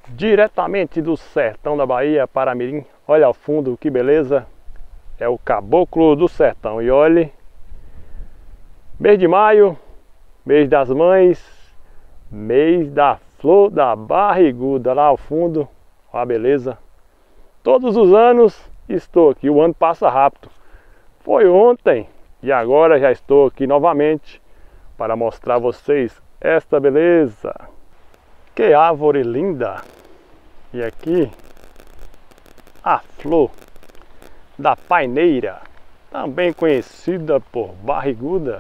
Diretamente do sertão da Bahia, Paramirim. Olha ao fundo que beleza. É o caboclo do sertão. E olhe, mês de maio, mês das mães, mês da flor da barriguda. Lá ao fundo, olha a beleza. Todos os anos estou aqui, o ano passa rápido. Foi ontem e agora já estou aqui novamente para mostrar a vocês esta beleza. Que árvore linda! E aqui a flor da paineira, também conhecida por barriguda,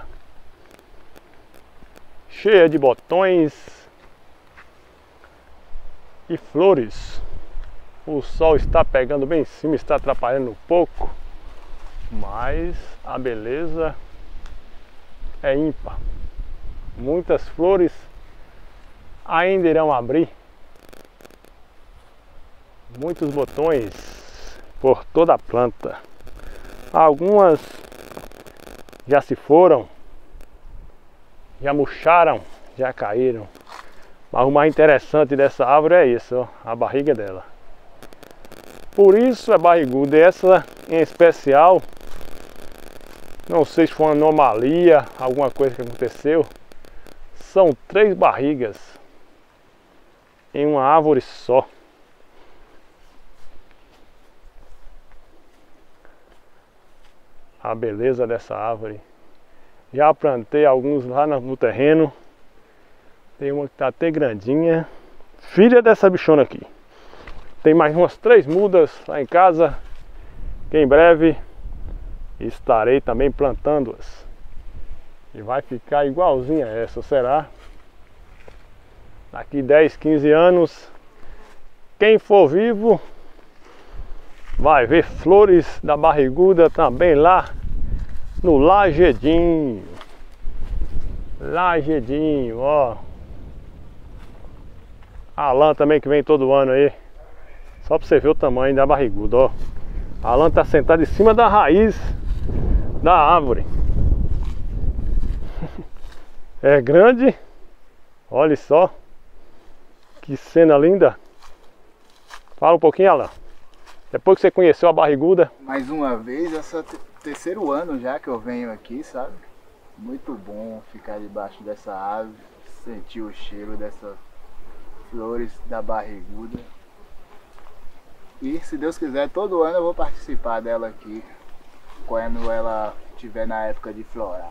cheia de botões e flores. O sol está pegando bem em cima, está atrapalhando um pouco, mas a beleza é ímpar. Muitas flores ainda irão abrir, muitos botões por toda a planta. Algumas já se foram, já murcharam, já caíram. Mas o mais interessante dessa árvore é isso, ó, a barriga dela. Por isso é barriguda. Essa em especial, não sei se foi uma anomalia, alguma coisa que aconteceu. São 3 barrigas em uma árvore só. A beleza dessa árvore. Já plantei alguns lá no terreno. Tem uma que está até grandinha, filha dessa bichona aqui. Tem mais umas 3 mudas lá em casa, que em breve estarei também plantando-as. E vai ficar igualzinha a essa, será? Daqui 10, 15 anos, quem for vivo vai ver flores da barriguda também lá no Lagedinho. Lagedinho, ó. A lã também que vem todo ano aí. Só pra você ver o tamanho da barriguda, ó. A lã tá sentada em cima da raiz da árvore. É grande. Olha só. Que cena linda. Fala um pouquinho, Alan. Depois que você conheceu a barriguda. Mais uma vez, esse é o terceiro ano já que eu venho aqui, sabe? Muito bom ficar debaixo dessa árvore, sentir o cheiro dessas flores da barriguda. E se Deus quiser, todo ano eu vou participar dela aqui, quando ela estiver na época de florar.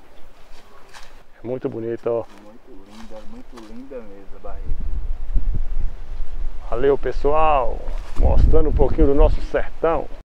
É muito bonita, ó. Muito linda mesmo a barriga. Valeu, pessoal, mostrando um pouquinho do nosso sertão.